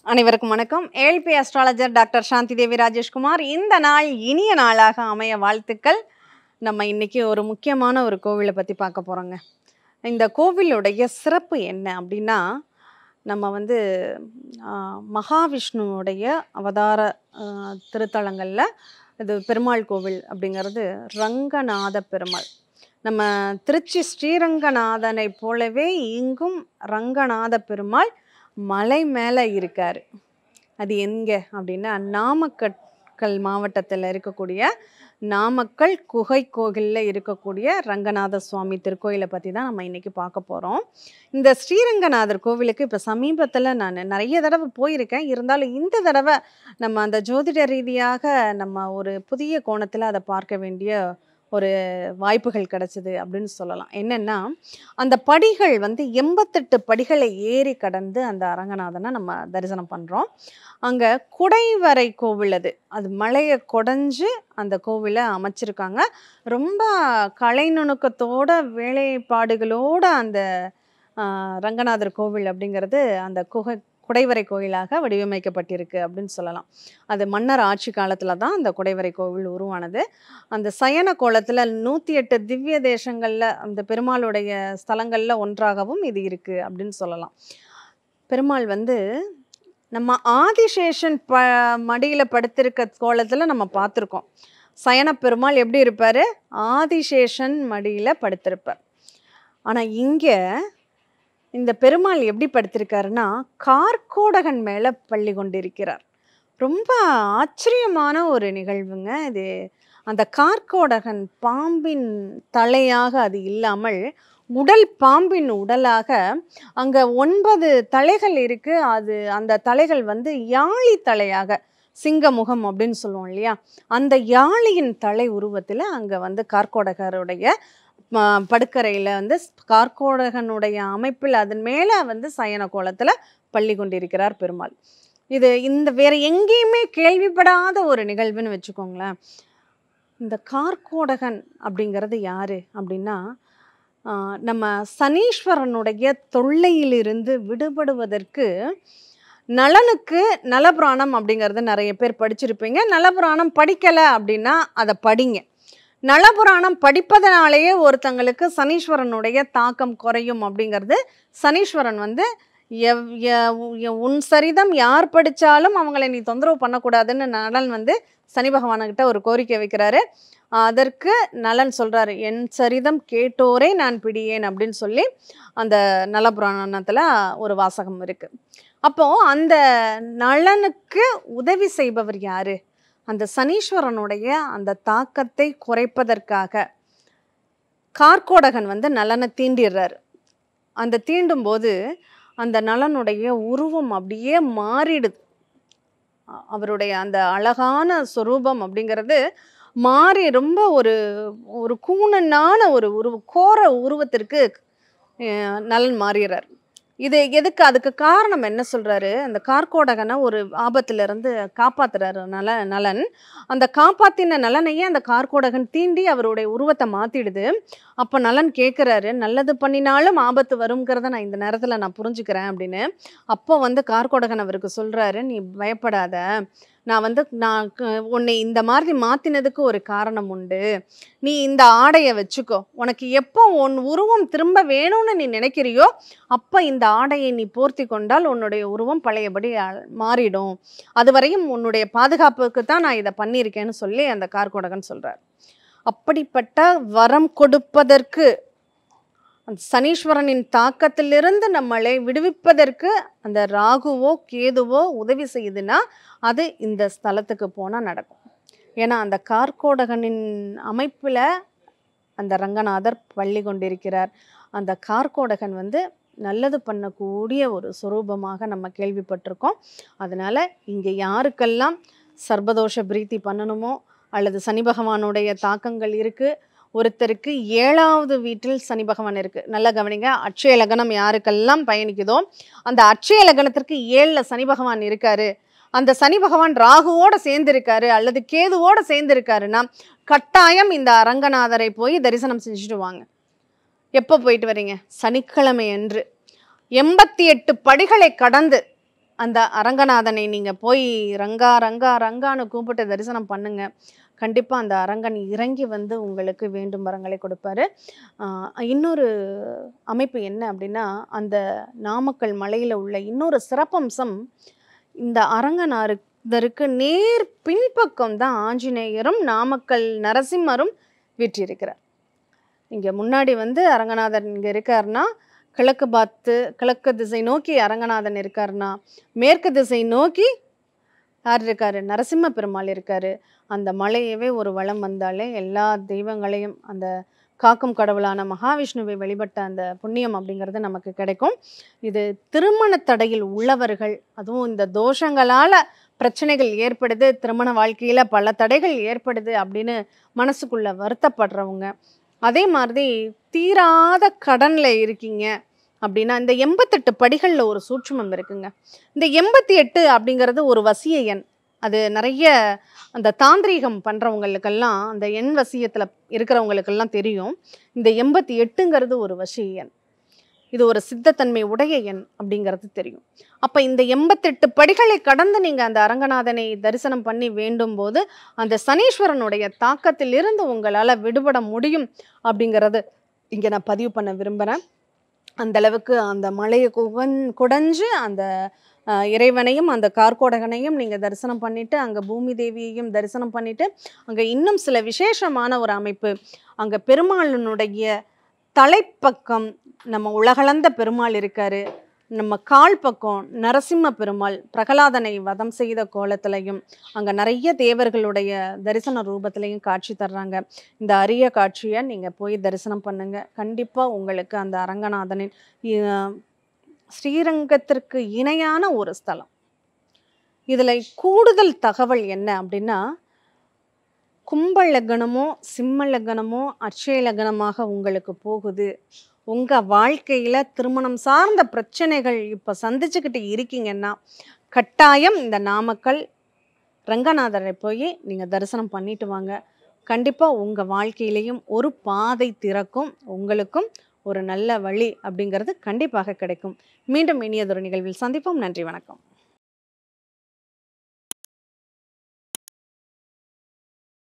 அனைவருக்கும் வணக்கம். ALP astrologer doctor Shanthi Devi Rajeshkumar. இந்த நாள் இனிய நாளாக அமைய வாழ்த்துக்கள். நம்ம இன்னைக்கு ஒரு முக்கியமான ஒரு கோவிலை பற்றி பார்க்க போகிறோங்க. இந்த கோவிலுடைய சிறப்பு என்ன அப்படின்னா, நம்ம மகாவிஷ்ணுவுடைய அவதார திருத்தலங்களில் இது பெருமாள் கோவில் அப்படிங்கிறது ரங்கநாத பெருமாள். நம்ம திருச்சி ஸ்ரீரங்கநாதனை போலவே இங்கும் ரங்கநாத பெருமாள் மலை மேலே இருக்கார். அது எங்கே அப்படின்னா, நாமக்கல் மாவட்டத்தில் இருக்கக்கூடிய நாமக்கல் குகை கோவிலில் இருக்கக்கூடிய ரங்கநாத சுவாமி திருக்கோயிலை பற்றி தான் நம்ம இன்றைக்கி பார்க்க போகிறோம். இந்த ஸ்ரீரங்கநாதர் கோவிலுக்கு இப்போ சமீபத்தில் நான் நிறைய தடவை போயிருக்கேன். இருந்தாலும் இந்த தடவை நம்ம அந்த ஜோதிட ரீதியாக நம்ம ஒரு புதிய கோணத்தில் அதை பார்க்க வேண்டிய ஒரு வாய்ப்புகள் கிடச்சிது அப்படின்னு சொல்லலாம். என்னென்னா, அந்த படிகள் 88 படிகளை ஏறி கடந்து அந்த அரங்கநாதனை நம்ம தரிசனம் பண்ணுறோம். அங்கே குடைவரை கோவில், அது மலையை குடைஞ்சு அந்த கோவிலை அமைச்சிருக்காங்க. ரொம்ப கலை நுணுக்கத்தோட வேலைப்பாடுகளோட அந்த ரங்கநாதர் கோவில் அப்படிங்கிறது அந்த குடைவரை கோயிலாக வடிவமைக்கப்பட்டிருக்கு அப்படின்னு சொல்லலாம். அது மன்னர் ஆட்சி காலத்தில் தான் அந்த குடைவரை கோவில் உருவானது. அந்த சயன கோலத்தில் 108 திவ்ய தேசங்களில் அந்த பெருமாளுடைய ஸ்தலங்களில் ஒன்றாகவும் இது இருக்குது அப்படின்னு சொல்லலாம். பெருமாள் நம்ம ஆதிசேஷன் மடியில் படுத்திருக்க கோலத்தில் நம்ம பார்த்துருக்கோம். சயன பெருமாள் எப்படி இருப்பார்? ஆதிசேஷன் மடியில் படுத்திருப்பார். ஆனால் இங்கே இந்த பெருமாள் எப்படி படுத்திருக்காருன்னா, கார்கோடகன் மேலே பள்ளி கொண்டிருக்கிறார். ரொம்ப ஆச்சரியமான ஒரு நிகழ்வுங்க இது. அந்த கார்கோடகன் பாம்பின் தலையாக அது இல்லாமல் உடல் பாம்பின் உடலாக அங்கே 9 தலைகள் இருக்குது. அது அந்த தலைகள் யாழி தலையாக, சிங்கமுகம் அப்படின்னு சொல்லுவோம் இல்லையா, அந்த யாழியின் தலை உருவத்தில் அங்கே கார்கோடகருடைய படுக்கறையில் கார்கோடகனுடைய அமைப்பில் அதன் மேலே சயன கோலத்தில் பள்ளி கொண்டிருக்கிறார் பெருமாள். இது வேற எங்கேயுமே கேள்விப்படாத ஒரு நிகழ்வுன்னு வச்சுக்கோங்களேன். இந்த கார்கோடகன் அப்படிங்கிறது யாரு அப்படின்னா, நம்ம சனீஸ்வரனுடைய தொல்லையிலிருந்து விடுபடுவதற்கு நலனுக்கு நலபுராணம் அப்படிங்கிறது நிறைய பேர் படிச்சிருப்பீங்க. நலபுராணம் படிக்கலை அப்படின்னா அதை படிங்க. நலபுராணம் படிப்பதனாலேயே ஒருத்தங்களுக்கு சனீஸ்வரனுடைய தாக்கம் குறையும் அப்படிங்கிறது. சனீஸ்வரன் உன் சரிதம் யார் படித்தாலும் அவங்கள நீ தொந்தரவு பண்ணக்கூடாதுன்னு நலன் சனி பகவான்கிட்ட ஒரு கோரிக்கை வைக்கிறாரு. அதற்கு நலன் சொல்கிறாரு, என் சரிதம் கேட்டோரே நான் பிடியேன் அப்படின்னு சொல்லி அந்த நலபுராணத்தில் ஒரு வாசகம் இருக்குது. அப்போது அந்த நலனுக்கு உதவி செய்பவர் யார்? அந்த சனீஸ்வரனுடைய அந்த தாக்கத்தை குறைப்பதற்காக கார்கோடகன் நலனை தீண்டிடுறாரு. அந்த தீண்டும் போது அந்த நலனுடைய உருவம் அப்படியே மாறிடுது. அவருடைய அந்த அழகான சொரூபம் அப்படிங்கிறது மாறி ரொம்ப ஒரு கூணனான ஒரு கோர உருவத்திற்கு நலன் மாறிடுறார். இது எதுக்கு? அதுக்கு காரணம் என்ன சொல்கிறாரு? அந்த கார்கோடகனை ஒரு ஆபத்திலிருந்து காப்பாற்றுறாரு நலன். அந்த காப்பாற்றின நலனையே அந்த கார்கோடகன் தீண்டி அவருடைய உருவத்தை மாற்றிடுது. அப்போ நலன் கேட்குறாரு, நல்லது பண்ணினாலும் ஆபத்து வருங்கிறத நான் இந்த நேரத்தில் நான் புரிஞ்சுக்கிறேன் அப்படின்னு. அப்போ கார்கோடகன் அவருக்கு சொல்கிறாரு, நீ பயப்படாத, நான் உன்னை இந்த மாதிரி மாற்றினதுக்கு ஒரு காரணம் உண்டு. நீ இந்த ஆடையை வச்சுக்கோ. உனக்கு எப்போ உன் உருவம் திரும்ப வேணும்னு நீ நினைக்கிறியோ அப்போ இந்த ஆடையை நீ போர்த்தி கொண்டால் உன்னுடைய உருவம் பழையபடி மாறிடும். அதுவரையும் உன்னுடைய பாதுகாப்புக்கு தான் நான் இதை பண்ணியிருக்கேன்னு சொல்லி அந்த கார்கோடகன் சொல்கிறார். அப்படிப்பட்ட வரம் கொடுப்பதற்கு, அந்த சனீஸ்வரனின் தாக்கத்திலிருந்து நம்மளை விடுவிப்பதற்கு அந்த ராகுவோ கேதுவோ உதவி செய்யுதுன்னா அது இந்த ஸ்தலத்துக்கு போனால் நடக்கும். ஏன்னா அந்த கார்கோடகனின் அமைப்பில் அந்த ரங்கநாதர் பள்ளி கொண்டிருக்கிறார். அந்த கார்கோடகன் நல்லது பண்ணக்கூடிய ஒரு சொரூபமாக நம்ம கேள்விப்பட்டிருக்கோம். அதனால் இங்கே யாருக்கெல்லாம் சர்பதோஷ பிரீத்தி பண்ணணுமோ அல்லது சனி பகவானுடைய தாக்கங்கள் இருக்குது, ஒருத்தருக்கு 7வது வீட்டில் சனி பகவான் இருக்குது. நல்லா கவனிங்க. அட்சய லக்னம் யாருக்கெல்லாம் பயணிக்குதோ அந்த அட்சய லக்னத்திற்கு 7ல் சனி பகவான் இருக்காரு, அந்த சனி பகவான் ராகுவோடு சேர்ந்திருக்காரு அல்லது கேதுவோடு சேர்ந்திருக்காருன்னா கட்டாயம் இந்த அரங்கநாதரை போய் தரிசனம் செஞ்சுட்டு வாங்க. எப்போ போயிட்டு வரீங்க? சனிக்கிழமை அன்று 88 படிகளை கடந்து அந்த அரங்கநாதனை நீங்க போய் ரங்கா ரங்கா ரங்கான்னு கூப்பிட்டு தரிசனம் பண்ணுங்க. கண்டிப்பா அந்த அரங்கன் இறங்கி வந்து உங்களுக்கு வேண்டும் வரங்களை கொடுப்பாரு. இன்னொரு அமைப்பு என்ன அப்படின்னா, அந்த நாமக்கல் மலையில உள்ள இன்னொரு சிறப்பம்சம், இந்த அரங்கநாதருக்கு நேர் பின்பக்கம் தான் ஆஞ்சநேயரும், நாமக்கல் நரசிம்மரும் வீற்றிருக்கிறார். இங்க முன்னாடி வந்து அரங்கநாதர் இங்க இருக்காருன்னா, கிழக்கு திசை நோக்கி அரங்கநாதன் இருக்காருன்னா, மேற்கு திசை நோக்கி யார் இருக்காரு? நரசிம்ம பெருமாள் இருக்காரு. அந்த மலையவே ஒரு வலம் வந்தாலே எல்லா தெய்வங்களையும், அந்த காக்கும் கடவுளான மகாவிஷ்ணுவை வழிபட்ட அந்த புண்ணியம் அப்படிங்கிறது நமக்கு கிடைக்கும். இது திருமண தடையில் உள்ளவர்கள், அதுவும் இந்த தோஷங்களால பிரச்சனைகள் ஏற்படுது, திருமண வாழ்க்கையில பல தடைகள் ஏற்படுது அப்படின்னு மனசுக்குள்ள வருத்தப்படுறவங்க, அதே மாதிரி தீராத கடன்ல இருக்கீங்க அப்படின்னா, இந்த 88 படிகள்ல ஒரு சூட்சுமம் இருக்குங்க. இந்த 88 அப்படிங்கிறது ஒரு வசிய எண். அது நிறைய அந்த தாந்திரீகம் பண்றவங்களுக்கெல்லாம், அந்த எண் வசியத்துல இருக்கிறவங்களுக்கெல்லாம் தெரியும். இந்த 88ங்கிறது ஒரு வசிய எண். இது ஒரு சித்தத்தன்மை உடைய எண் அப்படிங்கிறது தெரியும். அப்ப இந்த 88 படிகளை கடந்து நீங்க அந்த அரங்கநாதனை தரிசனம் பண்ணி வேண்டும் போது, அந்த சனீஸ்வரனுடைய தாக்கத்திலிருந்து உங்களால விடுபட முடியும் அப்படிங்கிறது இங்க நான் பதிவு பண்ண விரும்புறேன். அந்த அளவுக்கு அந்த மலையை குடைஞ்சு அந்த இறைவனையும் அந்த கார்கோடகனையும் நீங்க தரிசனம் பண்ணிட்டு, அங்க பூமி தேவியையும் தரிசனம் பண்ணிட்டு, அங்க இன்னும் சில விசேஷமான ஒரு அமைப்பு, அங்க பெருமாளினுடைய தலைப்பக்கம் நம்ம உலகளந்த பெருமாள் இருக்காரு. நம்ம கால் பக்கம் நரசிம்ம பெருமாள் பிரகலாதனை வதம் செய்த கோலத்திலையும், அங்கே நிறைய தேவர்களுடைய தரிசன ரூபத்திலையும் காட்சி தர்றாங்க. இந்த அரிய காட்சியை நீங்கள் போய் தரிசனம் பண்ணுங்க. கண்டிப்பாக உங்களுக்கு அந்த அரங்கநாதனின் ஸ்ரீரங்கத்திற்கு இணையான ஒரு ஸ்தலம். இதில் கூடுதல் தகவல் என்ன அப்படின்னா, கும்ப லக்னமோ சிம்ம லக்னமோ அட்சய லக்னமாக உங்களுக்கு போகுது, உங்கள் வாழ்க்கையில் திருமணம் சார்ந்த பிரச்சனைகள் இப்போ சந்திச்சுக்கிட்டு இருக்கீங்கன்னா, கட்டாயம் இந்த நாமக்கல் ரங்கநாதரை போய் நீங்கள் தரிசனம் பண்ணிட்டு வாங்க. கண்டிப்பாக உங்கள் வாழ்க்கையிலையும் ஒரு பாதை திறக்கும், உங்களுக்கும் ஒரு நல்ல வழி அப்படிங்கிறது கண்டிப்பாக கிடைக்கும். மீண்டும் இனியதொரு நிகழ்வில் சந்திப்போம். நன்றி, வணக்கம்.